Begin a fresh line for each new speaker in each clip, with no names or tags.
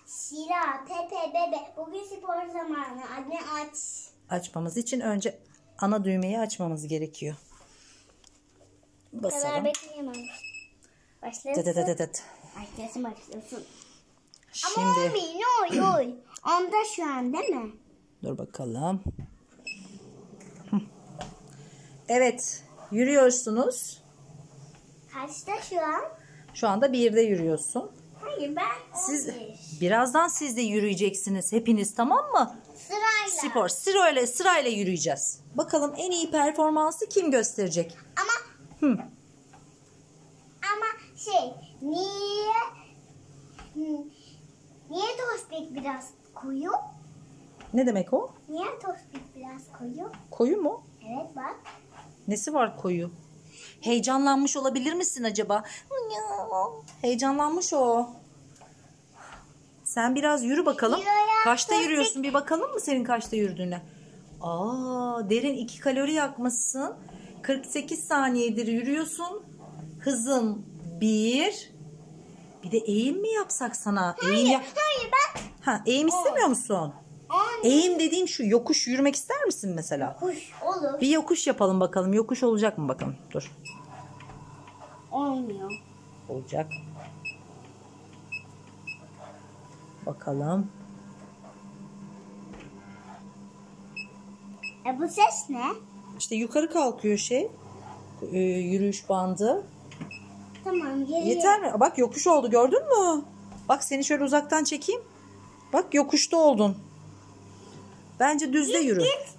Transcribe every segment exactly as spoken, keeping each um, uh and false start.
Şila, Pepe, Bebe. Bugün spor zamanı. Anne aç.
Açmamız için önce ana düğmeyi açmamız gerekiyor. Basalım.
Bu kadar bekleyemem. Başlasın.
Dıt dıt dıt dıt.
Başlasın başlasın.
Şimdi.
Ama olmuyor. Oy oy. Onda şu an değil mi?
Dur bakalım. Evet. Yürüyorsunuz.
Kaçta şu an?
Şu anda birde yürüyorsun.
Hayır ben
Siz
on beş.
birazdan siz de yürüyeceksiniz hepiniz, tamam mı?
Sırayla.
Spor sırayla sırayla yürüyeceğiz. Bakalım en iyi performansı kim gösterecek?
Ama
Hı.
ama şey niye hı, niye Tospik biraz koyu?
Ne demek o?
Niye Tospik biraz koyu?
Koyu mu?
Evet bak.
Nesi var koyu? Heyecanlanmış olabilir misin acaba? Heyecanlanmış o. Sen biraz yürü bakalım.
Yürüyorum.
Kaçta yürüyorsun? Bir bakalım mı senin kaçta yürüdüğüne? Aa, derin iki kalori yakmışsın. kırk sekiz saniyedir yürüyorsun. Hızın bir. Bir de eğim mi yapsak sana?
Hayır,
Eğim yap-
hayır bak.
Ha, eğim istemiyor musun?
On.
Eğim dediğim şu, yokuş yürümek ister misin mesela?
Kuş olur.
Bir yokuş yapalım bakalım. Yokuş olacak mı bakalım? Dur.
Olmuyor.
Olacak. Bakalım.
E bu ses ne?
İşte yukarı kalkıyor şey. Ee, yürüyüş bandı.
Tamam geliyor.
Yeter mi? Bak yokuş oldu, gördün mü? Bak seni şöyle uzaktan çekeyim. Bak yokuşta oldun. Bence düzde yürü.
Git.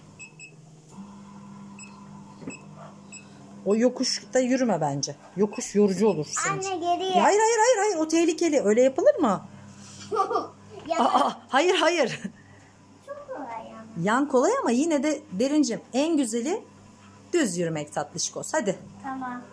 O yokuşta yürüme bence. Yokuş yorucu olur senin
Anne
için.
geriye.
Ya hayır hayır hayır hayır, o tehlikeli. Öyle yapılır mı?
Ya
Aa, hayır hayır.
çok kolay ya.
Yan kolay ama yine de Derincim en güzeli düz yürümek tatlışkos. Hadi.
Tamam.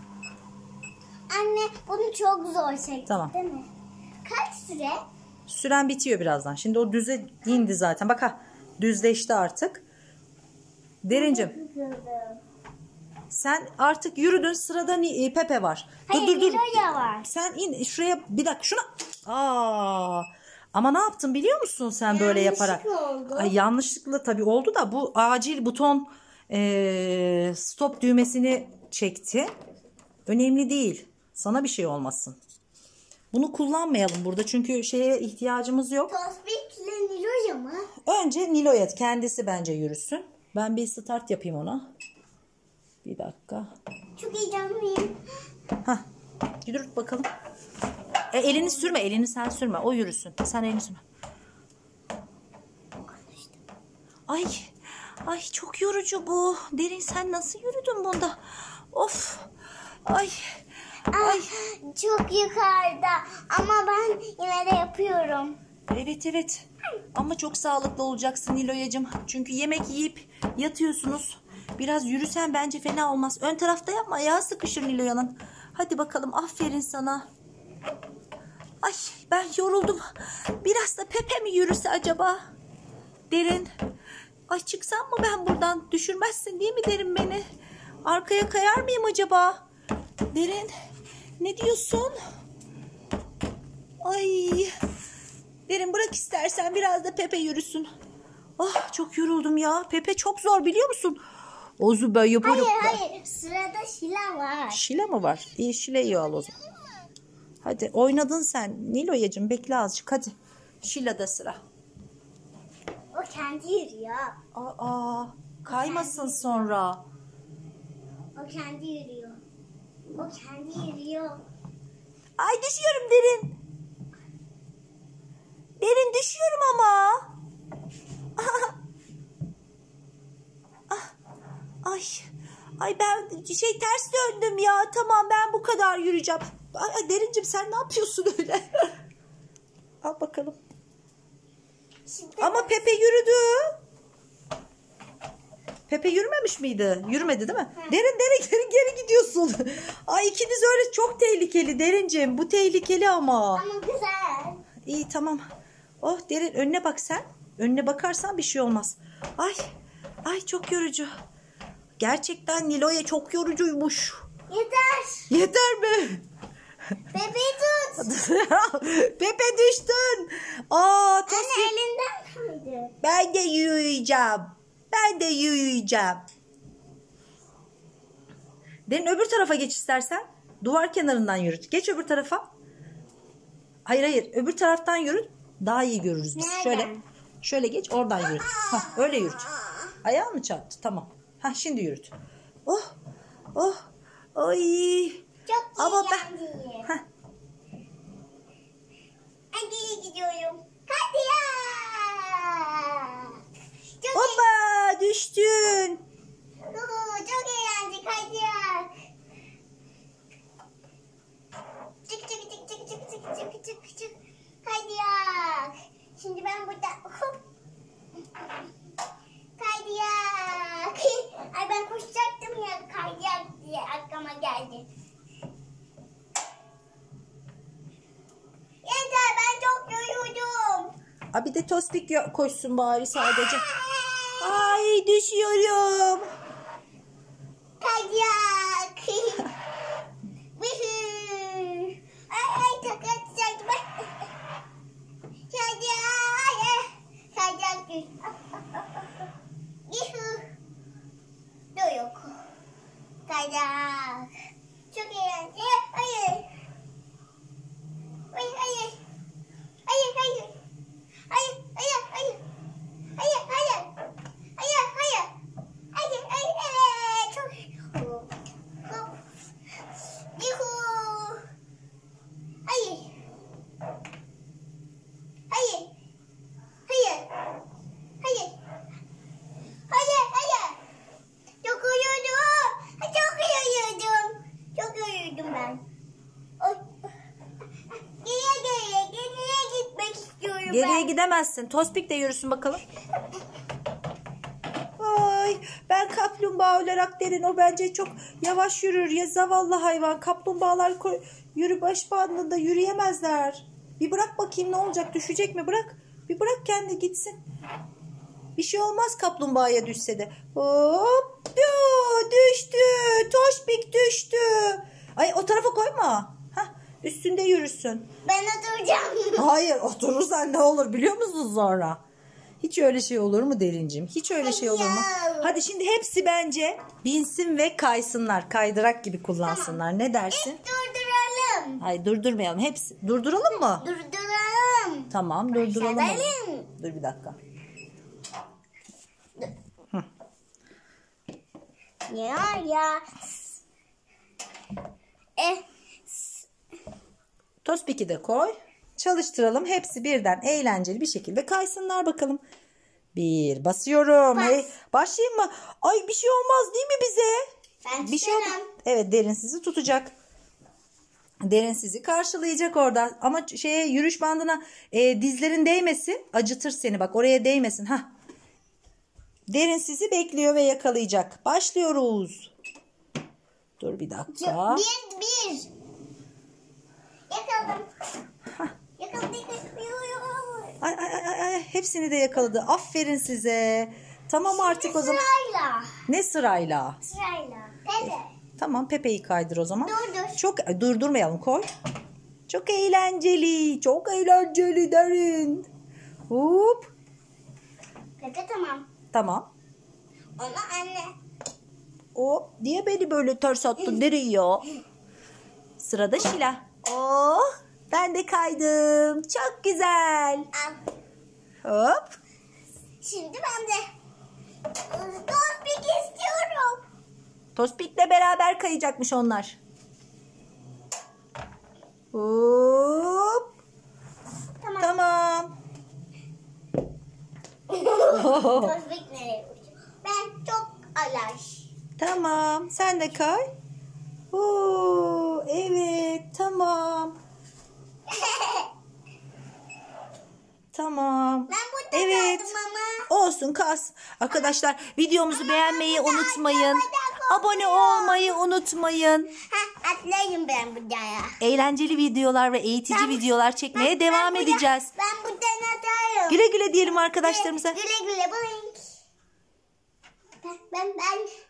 Anne bunu çok zor çekti
Tamam.
değil mi? Kaç süre?
Süren bitiyor birazdan. Şimdi o düze indi zaten. Bak ha, düzleşti artık. Derincim sen artık yürüdün, sırada ni- Pepe var.
Hayır,
dur dur dur.
Nilo'ya var.
Sen in şuraya bir dakika şuna. Aa! Ama ne yaptın biliyor musun sen böyle yaparak?
Yanlışlıkla oldu.
Ay, yanlışlıkla tabii oldu da bu acil buton eee, stop düğmesini çekti. Önemli değil. Sana bir şey olmasın. Bunu kullanmayalım burada çünkü şeye ihtiyacımız yok.
Tospik'le Nilo'ya mı?
Önce Nilo'ya kendisi bence yürüsün. Ben bir start yapayım ona. Bir dakika.
Çok heyecanlıyım.
Hah. Yürüt bakalım. E, elini sürme. Elini sen sürme. O yürüsün. Sen elini sürme. Ay. Ay çok yorucu bu. Derin sen nasıl yürüdün bunda? Of. Ay.
Ay. Çok yukarıda ama ben yine de yapıyorum.
Evet evet. Ama çok sağlıklı olacaksın Niloyacığım. Çünkü yemek yiyip yatıyorsunuz. Biraz yürüsen bence fena olmaz. Ön tarafta yapma. Ayağı sıkışır Niloya'nın. Hadi bakalım, aferin sana. Ay ben yoruldum. Biraz da Pepe mi yürüse acaba? Derin. Ay çıksam mı ben buradan? Düşürmezsin değil mi Derin beni? Arkaya kayar mıyım acaba? Derin. Ne diyorsun? Ay. Derin bırak istersen, biraz da Pepe yürüsün. Ah çok yoruldum ya. Pepe çok zor biliyor musun? Ozu ben yaparım.
Hayır hayır sırada Şila var.
Şile mi var? İyi Şile'yi al o zaman. Hadi oynadın sen Niloyacığım, bekle azıcık hadi. Şile'de sıra.
O kendi yürüyor.
Aa, kaymasın sonra.
O kendi yürüyor. O kendi yürüyor.
Ay düşüyorum Derin. Derin düşüyorum ama. Ah, ay. Ay ben şey ters döndüm ya. Tamam ben bu kadar yürüyeceğim. Ay, Derincim sen ne yapıyorsun öyle? Al bakalım.
Şimdi
Ama Pepe yürüdü. Pepe yürümemiş miydi? Yürümedi değil mi? Hı. Derin derin derin geri gidiyorsun. Ay ikiniz öyle çok tehlikeli Derincim. Bu tehlikeli ama.
ama güzel.
İyi tamam. Oh Derin önüne bak sen. Önüne bakarsan bir şey olmaz. Ay ay çok yorucu. Gerçekten Nilo'ya çok yorucuymuş.
Yeter.
Yeter mi?
Bebeği tut.
Pepe düştün. Aa, Tospik.
Anne elinden kaydı.
Ben de yürüyeceğim. Ben de yürüyeceğim. Derin öbür tarafa geç istersen. Duvar kenarından yürüt. Geç öbür tarafa. Hayır hayır. Öbür taraftan yürüt. Daha iyi görürüz biz.
Nereden?
Şöyle. Şöyle geç. Oradan yürüt. Hah, öyle yürüt. Ayağın mı çarptı? Tamam. Hah, şimdi yürüt. Oh. Oh. Oy.
Çok
Ama ben...
eğlenceli.
Hah.
Hadi gidiyorum. Hadi ya. Çok,
Hoppa düştün.
Oo, çok eğlenceli. Hadi ya. Çık çık çık çık çık çık çık çık çık. Hadi ya. Şimdi ben burada hop. Kaydıyak. Ay ben koşacaktım ya kaydıyak diye aklıma geldi. Yeter ben çok yoruldum.
Aa, bir de Tospik yo- koşsun bari sadece. Ay düşüyorum.
Kaydıyak. Woohoo. Ay ay takatacak bak. Kaydıyak. Kaydıyak düş. Yuhu. Dur yok. Kaydıyak. Çok eğlenceli. Hayır. Hayır hayır. Hayır hayır. Hayır hayır hayır. Hayır hayır. Hayır hayır. Hayır hayır evet. Çok. Hop. Hop. Yuhu. Hayır. Hayır. Hayır. Hayır. Hayır hayır. Çok uyudum. Çok uyudum. Çok uyudum ben. Oy. Geriye geriye geriye gitmek istiyorum
Geriye
ben.
gidemezsin. Tospik de yürüsün bakalım. Ay, ben kaplumbağa olarak Derin, o bence çok yavaş yürür ya, zavallı hayvan. Kaplumbağalar ko- yürü baş bandında yürüyemezler. Bir bırak bakayım ne olacak, düşecek mi, bırak. Bir bırak kendi gitsin. Bir şey olmaz kaplumbağaya düşse de. Hop yo, düştü. Tospik düştü. Ay o tarafa koyma. Hah, üstünde yürüsün.
Ben oturacağım.
Hayır, oturursan ne olur biliyor musun sonra? Hiç öyle şey olur mu Derincim? Hiç öyle şey olur mu?
Hayır.
Hadi şimdi hepsi bence binsin ve kaysınlar. Kaydırak gibi kullansınlar. Ne dersin?
Durduralım.
Hayır, durdurmayalım. Hepsi. Durduralım mı?
Durduralım.
Tamam, durduralım. onu.
Başlayalım.
Dur bir dakika.
Ya ya. Eh.
Tospik'i de koy. Çalıştıralım. Hepsi birden eğlenceli bir şekilde kaysınlar bakalım. Bir basıyorum.
Bas.
Hey, başlayayım mı? Ay bir şey olmaz değil mi bize?
Ben
Bir şey olmaz.
tutarım.
Evet, Derin sizi tutacak. Derin sizi karşılayacak orada. Ama şeye, yürüyüş bandına e, dizlerin değmesin. Acıtır seni, bak oraya değmesin. Hah. Derin sizi bekliyor ve yakalayacak. Başlıyoruz. Dur bir dakika.
Bir bir. Yakaladım. Yakaladım.
Ay, ay, ay, ay, ay. Hepsini de yakaladı. Aferin size. Tamam artık o zaman.
Sırayla.
Ne sırayla?
Sırayla. Dede.
Tamam, Pepe'yi kaydır o zaman.
Dur dur.
Çok Ay, durdurmayalım, koy. Çok eğlenceli. Çok eğlenceli Derin. Hop.
Pepe tamam.
Tamam.
Ona anne.
O niye beni böyle ters attın Derin ya? Sırada Şila. Oh, ben de kaydım. Çok güzel.
Al.
Hop.
Şimdi ben de. Tospik istiyorum.
Tospik'le beraber kayacakmış onlar. Hop.
Tamam.
Tamam.
Tospik nereye uçuyor? Ben çok alaş.
Tamam. Sen de kay. Oo, evet. Tamam. Tamam.
Ben burada
Evet.
kaldım ama.
Olsun, kas. Arkadaşlar videomuzu beğenmeyi
burada,
unutmayın.
burada
Abone
korkuyorum.
olmayı unutmayın.
Ha, atlayayım ben buraya.
Eğlenceli videolar ve eğitici
Ben-
videolar çekmeye
Ben-
devam
ben buraya-
edeceğiz.
Ben buradan atlarım.
Güle güle diyelim arkadaşlarımıza.
Güle güle blink. Ben ben ben